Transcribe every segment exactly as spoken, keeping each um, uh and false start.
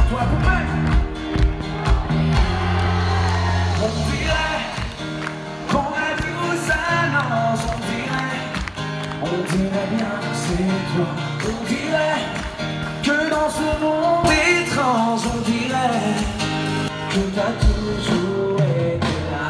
toi poupée. On dirait qu'on a tous un ange, on dirait, on dirait bien que c'est toi. On dirait que dans ce monde étrange, on dirait que t'as toujours été là.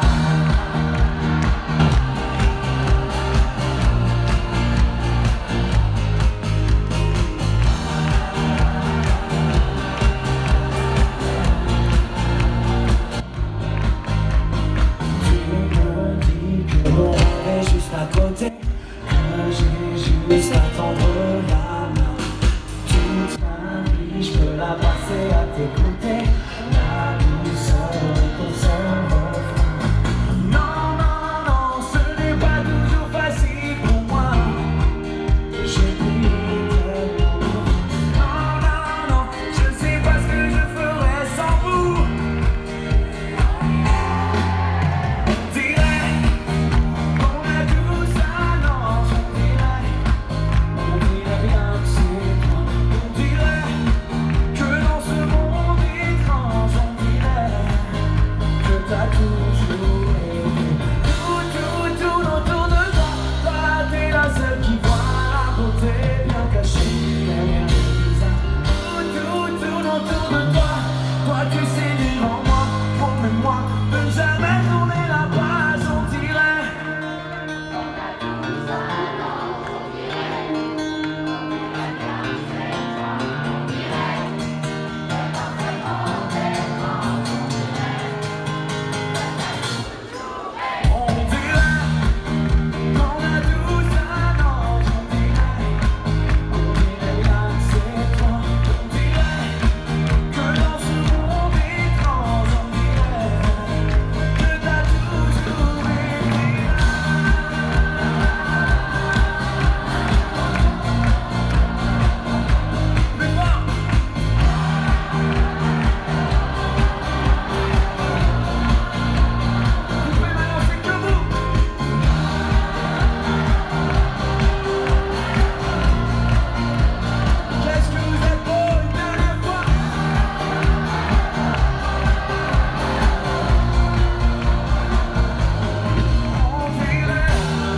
Juste à côté, que j'ai juste à tendre la main. Toute ma vie, je peux la passer à t'écouter. La douceur de ton seul refrain. Non, non, non, ce n'est pas toujours facile pour moi. J'ai pris tellement de temps. Non, non, non, je ne sais pas ce que je ferais sans vous. On dirait qu'on a tous un ange, on dirait, on dirait bien que c'est toi. On dirait que dans ce monde étrange, on dirait que t'as toujours été. Tout, tout, tout autour de toi, toi t'es la seule qui voit la beauté bien cachée derrière le visage. Tout, tout, tout autour de toi, toi tu sais devant moi, promets-moi de jamais tourner la page, on dirait. On dirait qu'on a tous un ange, on dirait, on dirait bien que c'est toi. On dirait que dans ce monde étrange, on dirait que t'as toujours été là. Plus fort. Vous pouvez maintenant, c'est que vous. Qu'est-ce que vous êtes beau une dernière fois. On dirait.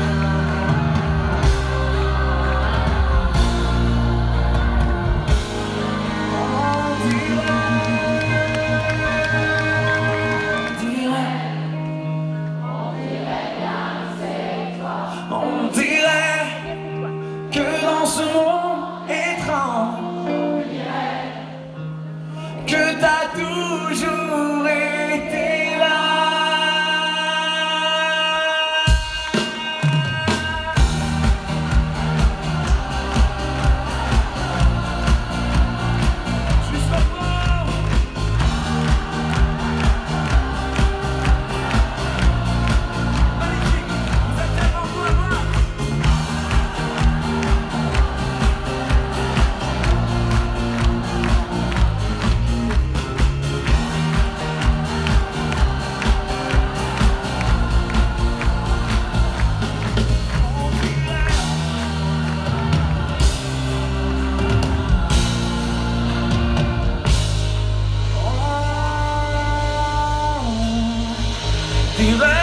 On dirait que dans ce monde étrange, que t'as toujours été là. Jusqu'au bout. Magnifique, vous êtes tellement beau à voir. On dirait.